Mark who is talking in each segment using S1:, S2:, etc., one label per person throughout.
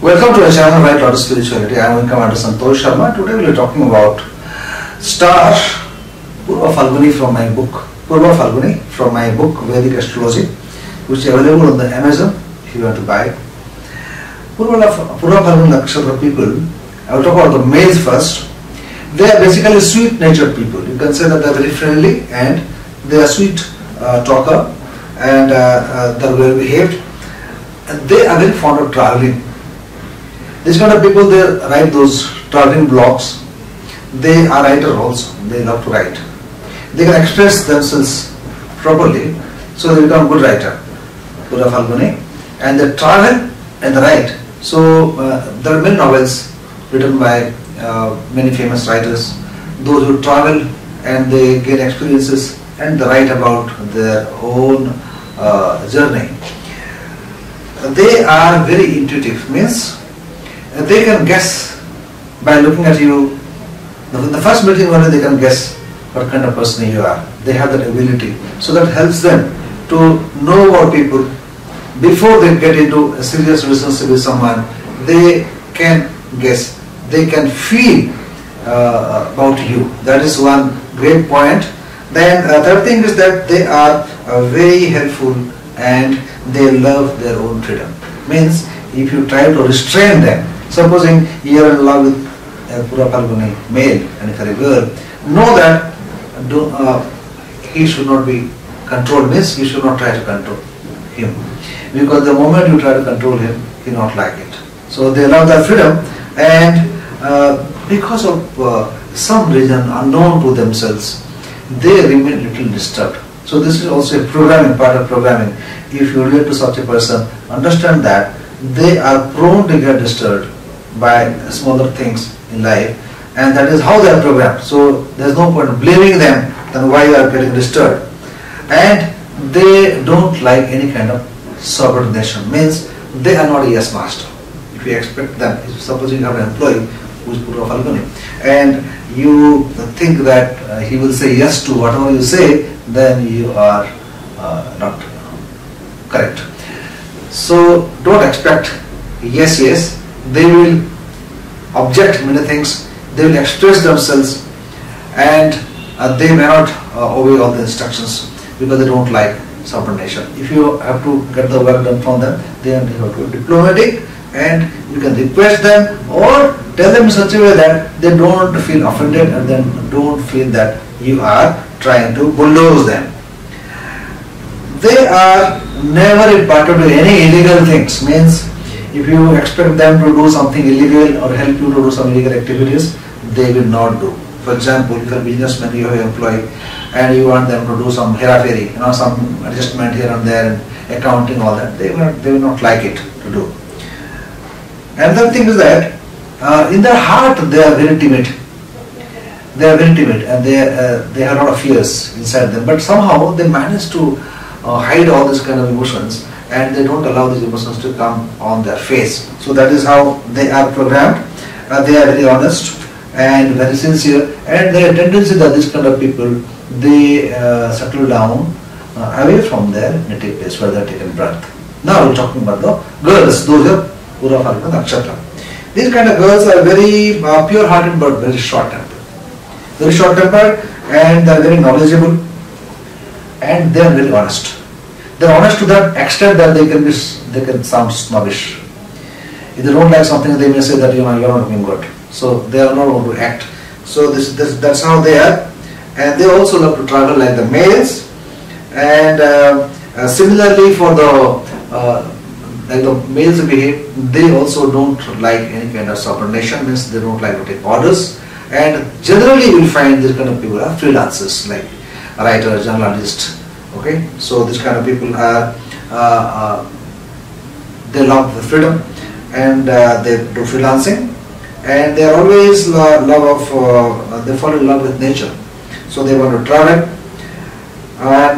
S1: Welcome to our channel Right Lotus Spirituality. I am Commander Santosh Sharma. Today we are talking about star Purva Phalguni from my book Vedic Astrology, which is available on the Amazon if you want to buy. Purva Phalguni Nakshatra people, I will talk about the males first. They are basically sweet natured people. You can say that they are very friendly and they are sweet talker and they are well behaved. And they are very fond of traveling. These kind of people, they write those traveling blogs. They are writers also. They love to write. They can express themselves properly, so they become good writer. Purva Phalguni, and they travel and they write. So there are many novels written by many famous writers. Those who travel and they gain experiences and they write about their own journey. They are very intuitive, means they can guess by looking at you. In the first meeting only they can guess what kind of person you are. They have that ability. So that helps them to know about people before they get into a serious relationship with someone. They can guess. They can feel about you. That is one great point. Then third thing is that they are very helpful and they love their own freedom. Means if you try to restrain them, supposing you are in love with a Purva Phalguni male and if you are a girl, know that he should not be controlled, means you should not try to control him. Because the moment you try to control him, he will not like it. So they love their freedom, and because of some reason unknown to themselves, they remain little disturbed. So this is also a programming, part of programming. If you relate to such a person, understand that they are prone to get disturbed by smaller things in life, and that is how they are programmed. So there is no point blaming them then why you are getting disturbed. And they don't like any kind of subordination, means they are not a yes master. If you expect them, suppose you have an employee who is Purva Phalguni and you think that he will say yes to whatever you say, then you are not correct. So don't expect yes. They will object many things. They will express themselves, and they may not obey all the instructions because they don't like subordination. If you have to get the work done from them, then you have to be diplomatic, and you can request them or tell them in such a way that they don't feel offended and then don't feel that you are trying to bulldoze them. They are never imparted to any illegal things, means if you expect them to do something illegal or help you to do some illegal activities, they will not do. For example, if you are a businessman, you have an employee and you want them to do some hera-feri, some adjustment here and there, and accounting, all that, they will not like it to do. Another thing is that in their heart they are very timid. They are very timid and they have a lot of fears inside them, but somehow they manage to hide all these kind of emotions, and they don't allow these emotions to come on their face. So that is how they are programmed. They are very honest and very sincere, and their tendency that this kind of people, they settle down away from their native place where they are taken birth. Now we are talking about the girls, those are Purva Phalguni Nakshatra. These kind of girls are very pure hearted but very short tempered. Very short tempered, and they are very knowledgeable, and they are very honest. They are honest to that extent that they can sound snobbish. If they don't like something, they may say that you are not looking good. So they are not going to act. So that's how they are, and they also love to travel like the males. And similarly for the like the males behave, they also don't like any kind of subordination, means they don't like to take orders. And generally you will find this kind of people are freelancers, like writers, journalists. Okay, so this kind of people are they love the freedom, and they do freelancing, and they are always they fall in love with nature. So they want to travel, and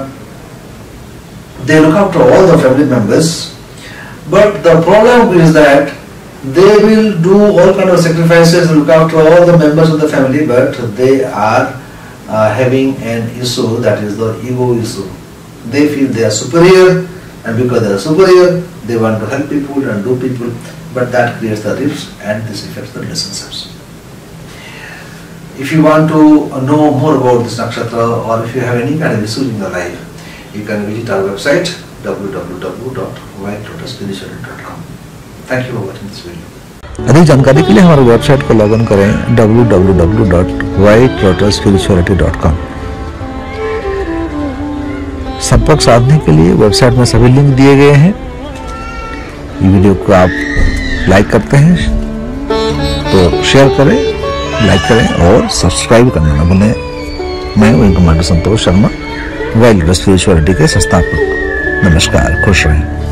S1: they look after all the family members. But the problem is that they will do all kind of sacrifices, look after all the members of the family, but they are having an issue, that is the ego issue. They feel they are superior, and because they are superior, they want to help people and do people, but that creates the rifts and this affects the relationships. If you want to know more about this nakshatra, or if you have any kind of issues in your life, you can visit our website www.whitelotusspirituality.com. Thank you for watching this video.
S2: अधिक जानकारी के लिए हमारे website को log in करें www.whitelotusspirituality.com। संपर्क साधने के लिए वेबसाइट में सभी लिंक दिए गए हैं। वीडियो को आप लाइक करते हैं तो शेयर करें, लाइक करें और सब्सक्राइब करना न भूलें। मैं wing commander Santosh Sharma, wild lotus spirituality के संस्थापक। नमस्कार, खुश रहें।